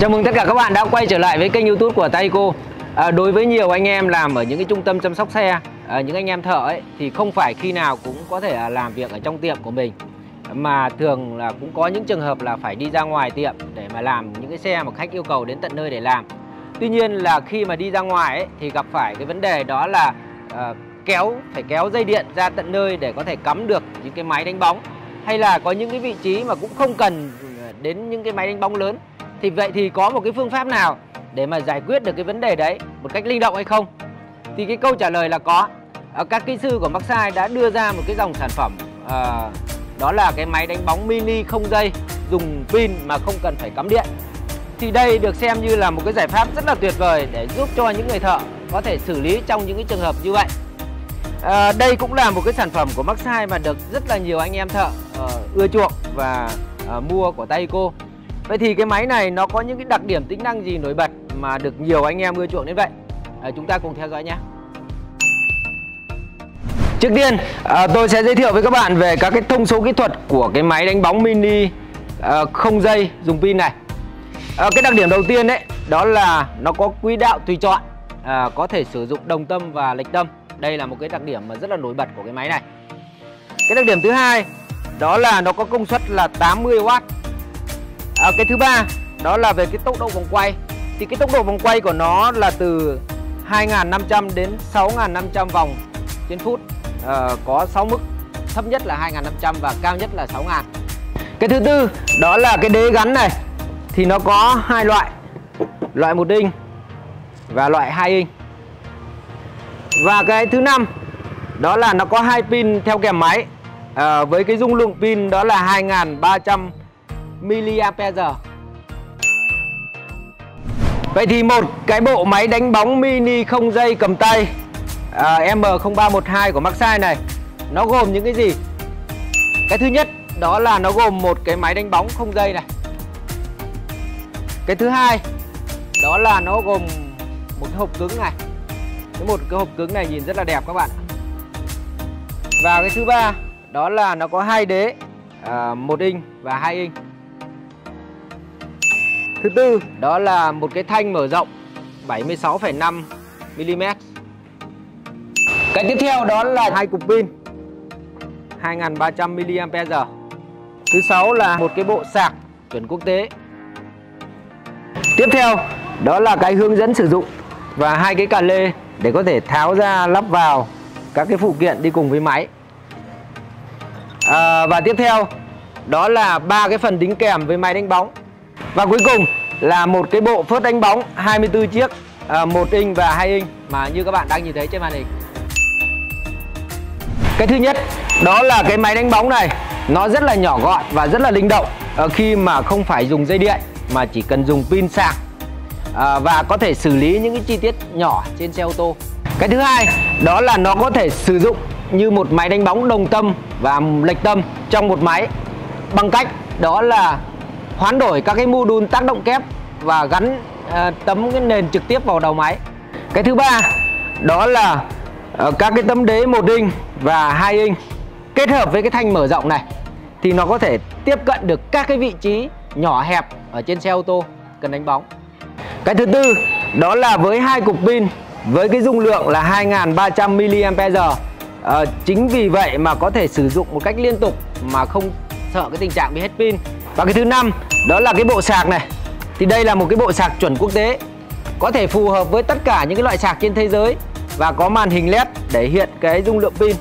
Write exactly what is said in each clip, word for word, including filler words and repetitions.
Chào mừng tất cả các bạn đã quay trở lại với kênh YouTube của Taiko. À, đối với nhiều anh em làm ở những cái trung tâm chăm sóc xe, à, những anh em thợ ấy thì không phải khi nào cũng có thể làm việc ở trong tiệm của mình, mà thường là cũng có những trường hợp là phải đi ra ngoài tiệm để mà làm những cái xe mà khách yêu cầu đến tận nơi để làm. Tuy nhiên là khi mà đi ra ngoài ấy, thì gặp phải cái vấn đề đó là à, kéo phải kéo dây điện ra tận nơi để có thể cắm được những cái máy đánh bóng, hay là có những cái vị trí mà cũng không cần đến những cái máy đánh bóng lớn. Thì vậy thì có một cái phương pháp nào để mà giải quyết được cái vấn đề đấy một cách linh động hay không? Thì cái câu trả lời là có. À, các kỹ sư của Maxxis đã đưa ra một cái dòng sản phẩm, à, đó là cái máy đánh bóng mini không dây, dùng pin mà không cần phải cắm điện. Thì đây được xem như là một cái giải pháp rất là tuyệt vời để giúp cho những người thợ có thể xử lý trong những cái trường hợp như vậy. À, đây cũng là một cái sản phẩm của Maxxis mà được rất là nhiều anh em thợ uh, ưa chuộng và uh, mua của Taiko. Vậy thì cái máy này nó có những cái đặc điểm tính năng gì nổi bật mà được nhiều anh em ưa chuộng đến vậy? À, chúng ta cùng theo dõi nhé. Trước tiên à, tôi sẽ giới thiệu với các bạn về các cái thông số kỹ thuật của cái máy đánh bóng mini à, không dây dùng pin này. À, cái đặc điểm đầu tiên đấy đó là nó có quỹ đạo tùy chọn, à, có thể sử dụng đồng tâm và lệch tâm. Đây là một cái đặc điểm mà rất là nổi bật của cái máy này. Cái đặc điểm thứ hai đó là nó có công suất là tám mươi oát. À, cái thứ ba đó là về cái tốc độ vòng quay. Thì cái tốc độ vòng quay của nó là từ hai nghìn năm trăm đến sáu nghìn năm trăm vòng trên phút. À, có sáu mức, thấp nhất là hai nghìn năm trăm và cao nhất là sáu nghìn. Cái thứ tư đó là cái đế gắn này. Thì nó có hai loại, loại một inch và loại hai inch. Và cái thứ năm đó là nó có hai pin theo kèm máy, à, với cái dung lượng pin đó là hai nghìn ba trăm mi-li-am-pe-giờ. Vậy thì một cái bộ máy đánh bóng mini không dây cầm tay à, M không ba một hai của Maxxis này nó gồm những cái gì? Cái thứ nhất đó là nó gồm một cái máy đánh bóng không dây này. Cái thứ hai đó là nó gồm một cái hộp cứng này. Cái một cái hộp cứng này nhìn rất là đẹp các bạn. Và cái thứ ba đó là nó có hai đế, à, một inch và hai inch. Thứ tư đó là một cái thanh mở rộng bảy mươi sáu phẩy năm mi-li-mét. Cái tiếp theo đó là hai cục pin hai nghìn ba trăm mi-li-am-pe-giờ. Thứ sáu là một cái bộ sạc chuẩn quốc tế. Tiếp theo đó là cái hướng dẫn sử dụng và hai cái cà lê để có thể tháo ra lắp vào các cái phụ kiện đi cùng với máy. À, và tiếp theo đó là ba cái phần đính kèm với máy đánh bóng. Và cuối cùng là một cái bộ phớt đánh bóng hai mươi tư chiếc, à, một inch và hai inch mà như các bạn đang nhìn thấy trên màn hình. Cái thứ nhất đó là cái máy đánh bóng này nó rất là nhỏ gọn và rất là linh động, à, khi mà không phải dùng dây điện mà chỉ cần dùng pin sạc, à, và có thể xử lý những cái chi tiết nhỏ trên xe ô tô. Cái thứ hai đó là nó có thể sử dụng như một máy đánh bóng đồng tâm và lệch tâm trong một máy, bằng cách đó là hoán đổi các cái module tác động kép và gắn à, tấm cái nền trực tiếp vào đầu máy. Cái thứ ba đó là à, các cái tấm đế một inch và hai inch kết hợp với cái thanh mở rộng này thì nó có thể tiếp cận được các cái vị trí nhỏ hẹp ở trên xe ô tô cần đánh bóng. Cái thứ tư đó là với hai cục pin với cái dung lượng là hai nghìn ba trăm mi-li-am-pe-giờ. à, Chính vì vậy mà có thể sử dụng một cách liên tục mà không sợ cái tình trạng bị hết pin. Và cái thứ năm đó là cái bộ sạc này. Thì đây là một cái bộ sạc chuẩn quốc tế, có thể phù hợp với tất cả những cái loại sạc trên thế giới và có màn hình led để hiện cái dung lượng pin.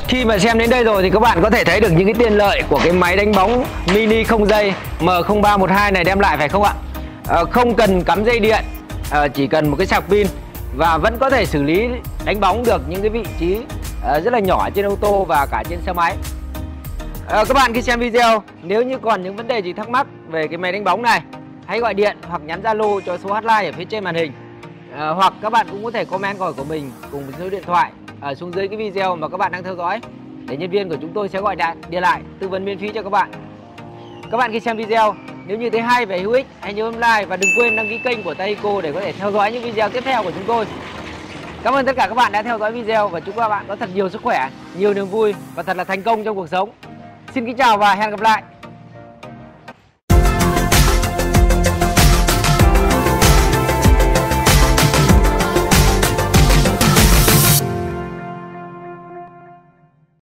Khi mà xem đến đây rồi thì các bạn có thể thấy được những cái tiện lợi của cái máy đánh bóng mini không dây M không ba một hai này đem lại phải không ạ? À, không cần cắm dây điện, à, chỉ cần một cái sạc pin và vẫn có thể xử lý đánh bóng được những cái vị trí à, rất là nhỏ trên ô tô và cả trên xe máy. À, các bạn khi xem video, nếu như còn những vấn đề gì thắc mắc về cái máy đánh bóng này, hãy gọi điện hoặc nhắn Zalo cho số hotline ở phía trên màn hình. À, hoặc các bạn cũng có thể comment gọi của mình cùng với số điện thoại ở xuống dưới cái video mà các bạn đang theo dõi, để nhân viên của chúng tôi sẽ gọi điện lại tư vấn miễn phí cho các bạn. Các bạn khi xem video, nếu như thấy hay và hữu ích, hãy nhớ bấm like và đừng quên đăng ký kênh của Tayco để có thể theo dõi những video tiếp theo của chúng tôi. Cảm ơn tất cả các bạn đã theo dõi video và chúc các bạn có thật nhiều sức khỏe, nhiều niềm vui và thật là thành công trong cuộc sống. Xin kính chào và hẹn gặp lại.